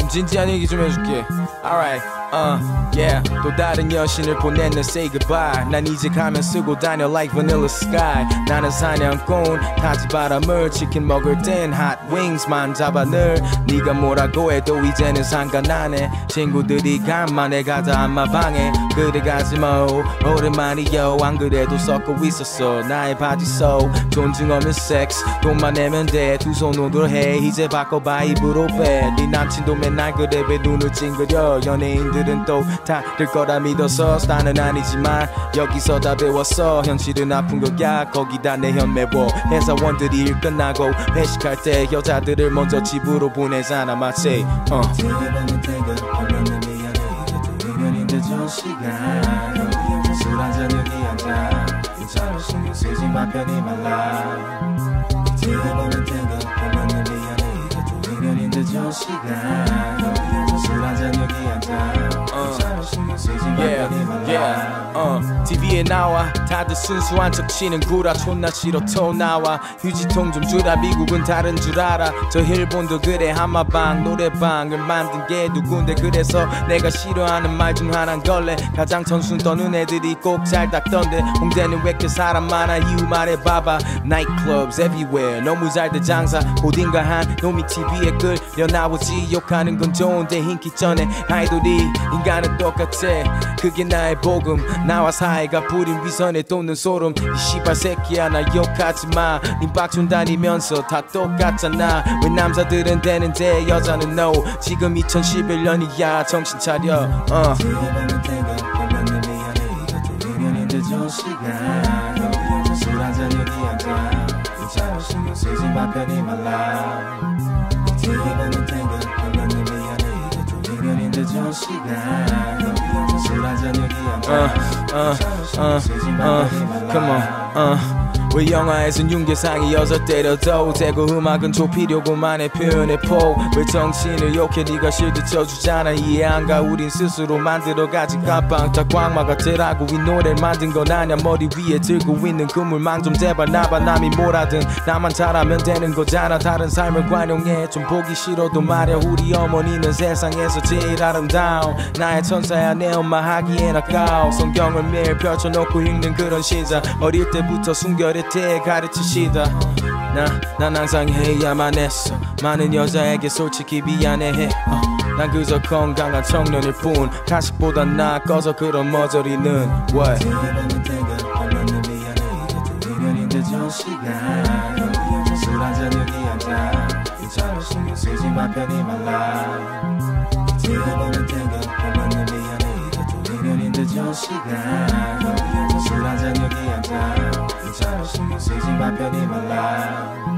진지한 얘기 좀 해줄게. Alright, yeah. 또 다른 여신을 보냈네, say goodbye. 난 이제 가면 쓰고 다녀 like vanilla sky. 나는 사냥꾼, 타지 바람을. 치킨 먹을 땐 hot wings만 잡아 늘. 네가 뭐라고 해도 이제는 상관나네. 친구들이 간만에 가자 안마 방에. 그래 가지마 오랜만이요. 안 그래도 섞고 있었어 나의 바지 속 존중 없는 섹스. 돈만 내면 돼. 두 손으로 해. 이제 바꿔봐 입으로 빼. 네 남친도 맨날 그래 왜 눈을 찡그려. 연예인들은 또 다들 거라 믿어서 스타는 아니지만 여기서 다 배웠어. 현실은 아픈 거야. 거기다 내 현매워. 회사원들이 일 끝나고 회식할 때 여자들을 먼저 집으로 보내잖아 마치 시간 술 한잔 여기 앉아 괜찮아 신경 쓰지 마 편히 말라 들어보는 생각 하면 미안해 이게 좀 2년이 늦은 시간 술 한잔 여기 앉아 괜찮아 신경 쓰지 마 편히 말라 TV에 나와 다들 순수한 척 치는 구라 존나 싫어 토 나와 휴지통 좀 주라 미국은 다른 줄 알아. 저 일본도 그래 한마방 노래방을 만든 게 누군데 그래서 내가 싫어하는 말 중 하나인 걸래. 가장 전순 떠는 애들이 꼭 잘 닦던데 홍대는 왜 이렇게 사람 많아 이유 말해봐봐. Nightclubs everywhere 너무 잘돼 장사. 어딘가 한 놈이 TV에 끌려 나오지. 욕하는 건 좋은데 인기 전에 아이돌이 인간은 똑같아. 그게 나의 복음. 나와 사이가 부린 위선에 돋는 소름. 이 씨발 새끼야 나 욕하지마. 님 빡촌 다니면서 다 똑같잖아. 왜 남자들은 되는데 여자는 no. 지금 2011년이야 정신 차려. 들어보는 생각하면 미안해 이거 좀 2년이 늦은 시간 술 한잔 여기 앉아 괜찮아 신경 쓰지 마 편히 말라 들어보는 생각하면 미안해 이거 좀 2년이 늦은 시간 술 한잔 여기 앉아 괜찮아 신경 쓰지 마 편히 말라 Come on 왜 영화에선 윤계상이 여자 때려도 대고 음악은 좁히려고만의 표현의 폭. 왜 정신을 욕해 네가 실드 쳐주잖아. 이해 안가 우린 스스로 만들어가진 깜빵 다 광마가 되라고 이 노래를 만든 건 아냐. 머리 위에 들고 있는 그물망 좀 제발 나봐. 남이 뭐라든 나만 잘하면 되는 거잖아. 다른 삶을 관용해 좀 보기 싫어도 말야. 우리 어머니는 세상에서 제일 아름다운 나의 천사야. 내 엄마 하기엔 아까워. 성경을 매일 펼쳐놓고 읽는 그런 시작. 어릴 때부터 순결에 때 가르치시다. 난 항상 해야만 했어. 많은 여자에게 솔직히 미안해. 난 그저 건강한 청년일 뿐. 가식보다 나아 꺼서 그런 머저리는 What? 들어보는 생각하면 미안해 이게 좀 2년이 늦은 시간 술 한잔 여기 앉아 괜찮아 신경 쓰지 마 편히 말라 들어보는 생각하면 미안해 이게 좀 2년이 늦은 시간 술 한잔 여기 앉아 괜찮아 신경 쓰지 마 편히 말라